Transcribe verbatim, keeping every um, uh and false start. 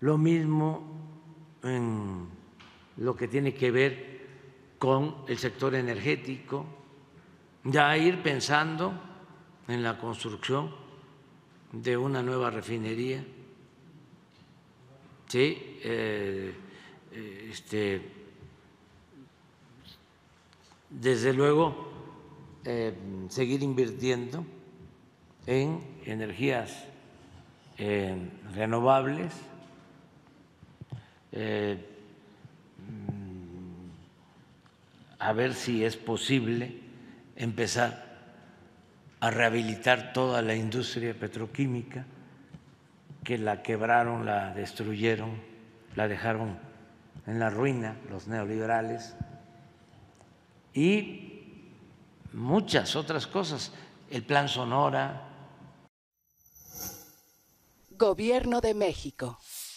Lo mismo en lo que tiene que ver con el sector energético, ya ir pensando en la construcción de una nueva refinería, sí, eh, este, desde luego eh, seguir invirtiendo en energías eh, renovables, eh, a ver si es posible empezar a rehabilitar toda la industria petroquímica, que la quebraron, la destruyeron, la dejaron en la ruina los neoliberales, y muchas otras cosas, el Plan Sonora. Gobierno de México.